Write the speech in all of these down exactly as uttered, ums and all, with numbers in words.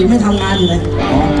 ยังไม่ทำงานอยู่เลย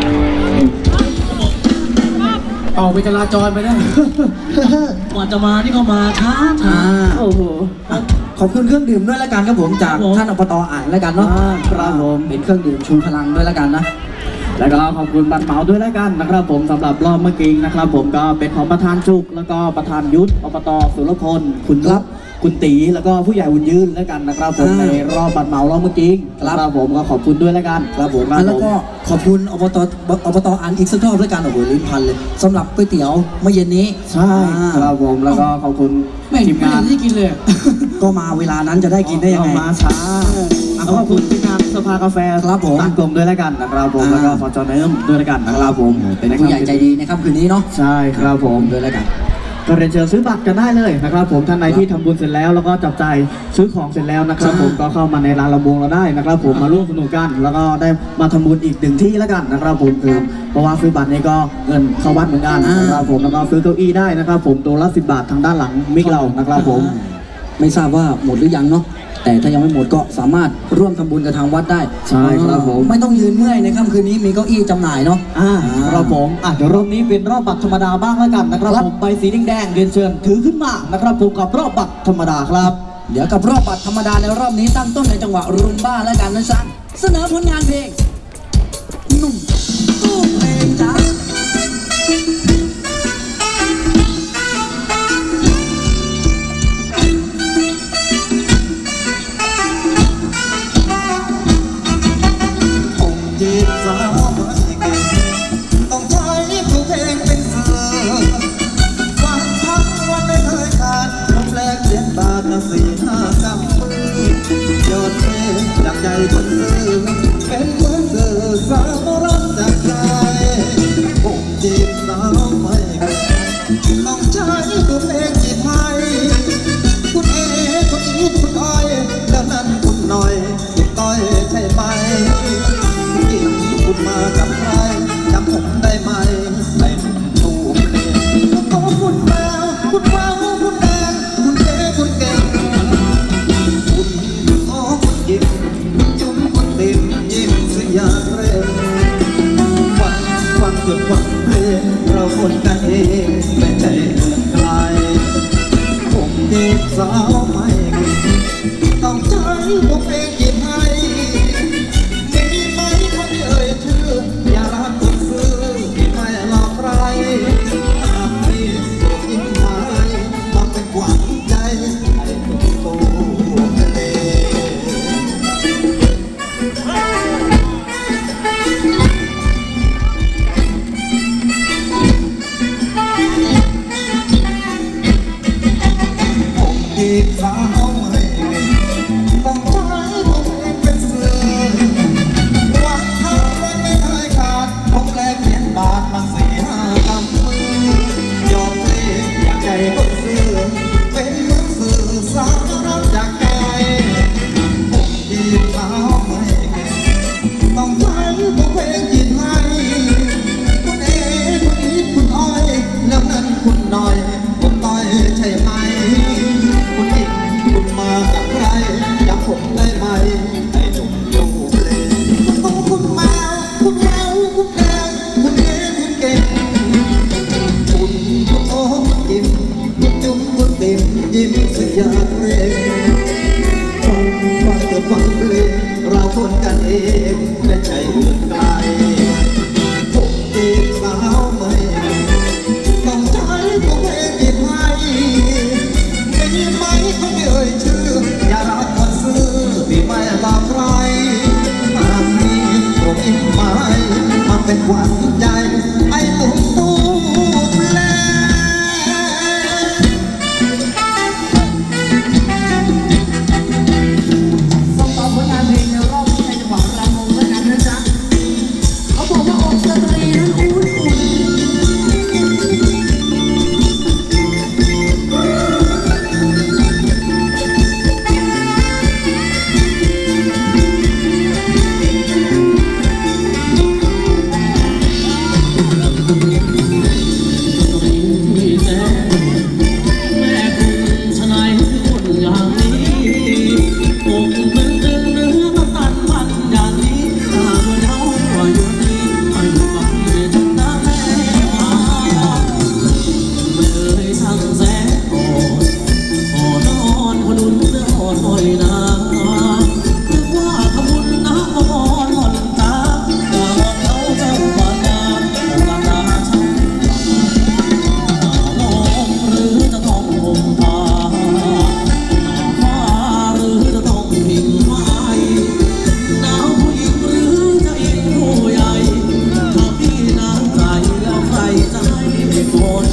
ออกไปจราจรไปได้กว่าจะมานี่ก็มาช้าช้าโอ้โหขอบคุณเครื่องดื่มด้วยละกันครับผมจากท่านอบตอ่านละกันเนาะครับผมเป็นเครื่องดื่มชูพลังด้วยละกันนะแล้วก็ขอบคุณบัตรเหมาด้วยละกันนะครับผมสำหรับรอบเมื่อกี้นะครับผมก็เป็นของประธานจุกแล้วก็ประธานยุทธอบตสุรพลคุณรับคุณตีแล้วก็ผู้ใหญ่บุญยืนแล้วกันนะครับผมในรอบบัตรเหมารอบเมื่อกี้ครับผมก็ขอบคุณด้วยละกันครับผมแล้วก็ขอบคุณอบตอบตอ่านอีกสักรอบด้วยกันโอ้โหลิ้นพันเลยสำหรับก๋วยเตี๋ยวเมื่อเย็นนี้ใช่ครับผมแล้วก็ขอบคุณทีมงานที่กินเลยก็มาเวลานั้นจะได้กินได้ยังไงมาช้าขอบคุณทีมงานสภากาแฟครับผมตั้งกลมด้วยแล้วกันนะครับผมแล้วก็ฟอร์จอเนอร์ด้วยแล้วกันนะครับผมเป็นผู้ใหญ่ใจดีนะครับคืนนี้เนาะใช่ครับผมด้วยแล้วกันก็เรียนเชิญซื้อบัตรกันได้เลยนะครับผมท่านใดที่ทำบุญเสร็จแล้วแล้วก็จับจ่ายซื้อของเสร็จแล้วนะครับผมก็เข้ามาในร้านลำวงเราได้นะครับผมมาร่วมสนุกกันแล้วก็ได้มาทำบุญอีกหนึ่งที่แล้วกันนะครับผมคือเพราะว่าซื้อบัตรนี้ก็เงินเข้าวัดเหมือนกันนะครับผมแล้วก็ซื้อเก้าอี้ได้นะครับผมตัวละสิบบาททางด้านหลังมิกเรานะครับผมไม่ทราบว่าหมดหรือยังเนาะแต่ถ้ายังไม่หมดก็สามารถร่วมทำบุญกับทางวัดได้ใช่ครับผมไม่ต้องยืนเมื่อยในค่ำคืนนี้มีเก้าอี้จำหน่ายเนาะอ่าครับผมอ่ะเดี๋ยวรอบนี้เป็นรอบบัตรธรรมดาบ้างแล้วกันนะครับผมใบสีแดงๆเรียนเชิญถือขึ้นมานะครับผมกับรอบบัตรธรรมดาครับเดี๋ยวกับรอบบัตรธรรมดาในรอบนี้ตั้งต้นในจังหวะรุมบ้าแล้วกันนะจ๊ะเสนอผลงานเพลงหนุ่มตู้เพลงจ้าต้องใช้ผู้เพลงเป็นสื่อฟังทั้งวันไม่เคยขาดลมแรงเสียงบาทนะสี่ห้ากำมือยอดเพลงจากใจคนซื้อเป็นเหมือนสื่อสาวรักจากใจผมจีบสาว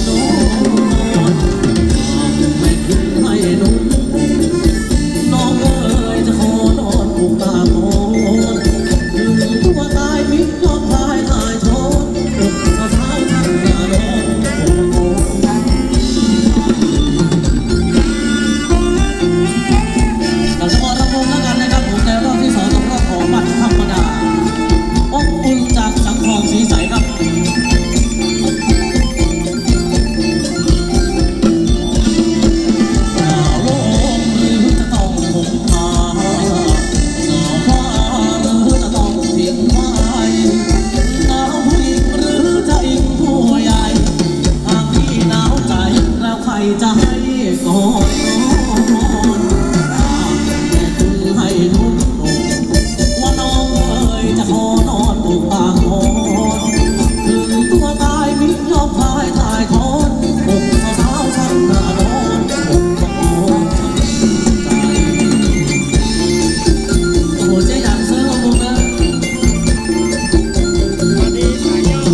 นอนไม่คืนให้นุ่มน้องเอ๋ยจะขอนอนผูกตาโอนถึงตัวตายมิตรยอมพายถ่ายทอดสะท้านฉันอย่านอนโอ้เราจะมารำวงแล้วกันนะครับผมในรอบที่สองกับรอบของบัตรธรรมดาอบอุ่นจากสังทองสีใสครับจะให้กอดนอนแต่คือให้นุ่มว่าน้องเอ๋ยจะขอนอนผูกตาหอนถึงตัวตายมิยอมพายถ่ายทอดอกสาวๆฉันน่านอนอกสาวใจโอ้เจ๊อยากซื้อของผมนะวันนี้สายย่อ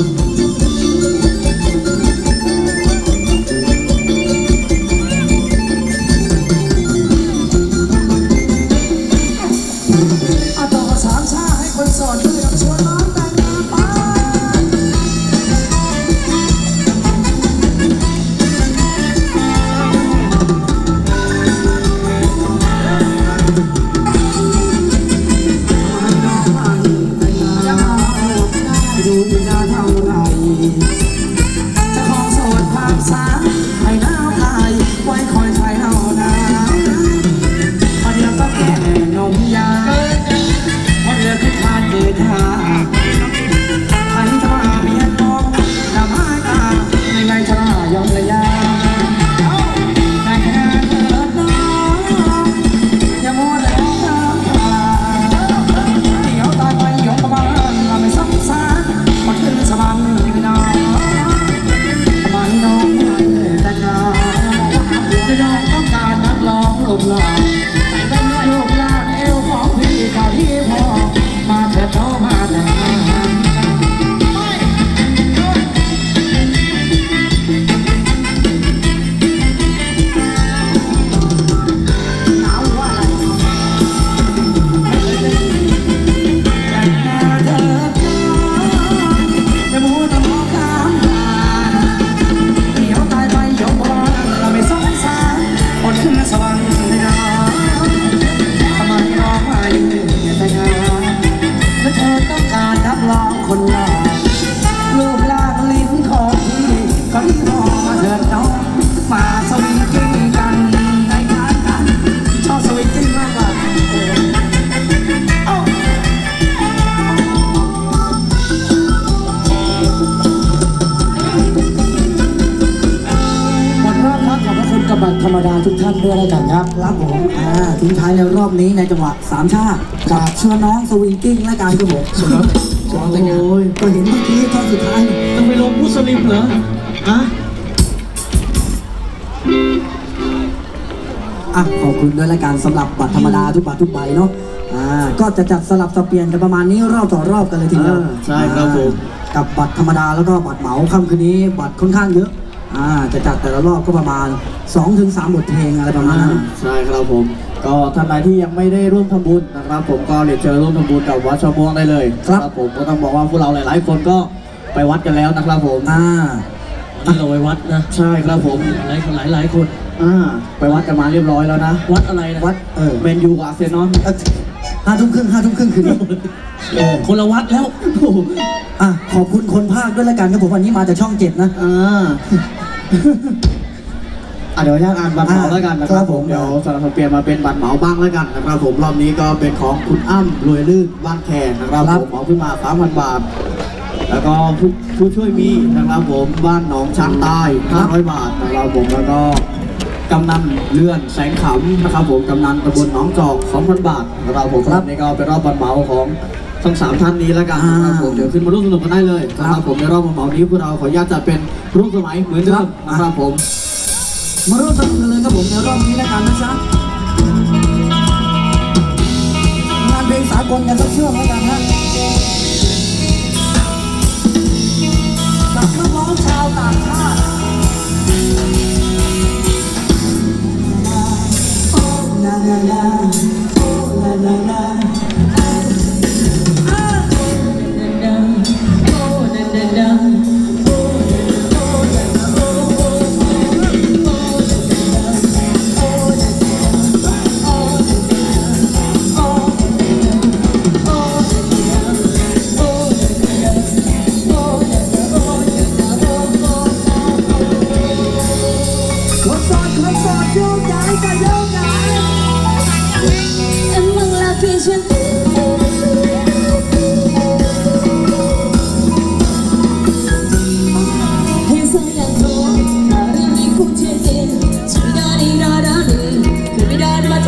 ธรรมดาทุกท่านด้วยแล้วกันครับครับผมอ่าทิ้งท้ายในรอบนี้ในจังหวะสามชาติกับชวนน้องสวิงกิ้งและการกระบอกชวนน้องชวนน้องแต่งงานโอ้ยก็เห็นเมื่อกี้ตอนสุดท้ายต้องไปลงมุสลิมเหรออะอ่ะขอบคุณด้วยละกันสำหรับบัตรธรรมดาทุกบัตรทุกใบเนาะอ่าก็จะจัดสลับสับเปลี่ยนกันประมาณนี้รอบต่อรอบกันเลยทีเดียวใช่ครับผมกับบัตรธรรมดาแล้วก็บัตรเหมาค่ำคืนนี้บัตรค่อนข้างเยอะอ่าจะจัดแต่ละรอบก็ประมาณ สองถึงสาม บทเพลงอะไรประมาณนั้นใช่ครับผมก็ท่านใดที่ยังไม่ได้ร่วมทำบุญนะครับผมก็เรียนเชิญร่วมทำบุญกับวัดชาวม่วงได้เลยครับผมก็ต้องบอกว่าพวกเราหลายๆคนก็ไปวัดกันแล้วนะครับผมอ่าที่เราไปวัดนะใช่ครับผมหลายคนหลายหลายคนอ่าไปวัดกันมาเรียบร้อยแล้วนะวัดอะไรนะวัดเออแมนยูกับอาร์เซนอลห้าทุ่มครึ่งห้าทุ่มครึ่งคืนนี้คนละวัดแล้วอ่ะขอบคุณคนภาคด้วยละกันครับผมวันนี้มาจากช่องเจ็ดนะอ่าอ่ะเดี๋ยวญาติอ่านบัตรเหมาแล้วกันนะครับผมเดี๋ยวสลับเปลี่ยนมาเป็นบัตรเหมาบ้างแล้วกันนะครับผมรอบนี้ก็เป็นของคุณอ้ำรวยลื่นบ้านแขกนะครับผมเหมาขึ้นมา สามพัน บาทแล้วก็ผู้ผู้ช่วยมีนะครับผมบ้านหนองช้างใต้ห้าร้อยบาทนะครับผมแล้วก็กำนันเลื่อนแสงขำนะครับผมกำนันตำบลหนองจอก สองพัน บาทนะครับผมรอบนี้ก็เป็นรอบบัตรเหมาของทั้งสามท่านนี้แล้วกันนะครับผมเดี๋ยวขึ้นมาร่วมสนุกกันได้เลยนะครับผมในรอบบัตรเหมานี้พวกเราขออนุญาตจัดเป็นรูปสมัยเหมือนเดิมนะครับผมมาร่วมสนุกกันเลยครับผมในรอบนี้แล้วกันนะจ๊ะงานเพลงสากลกันสักช่วงแล้วกันนะกับนักร้องชาวต่างชาติ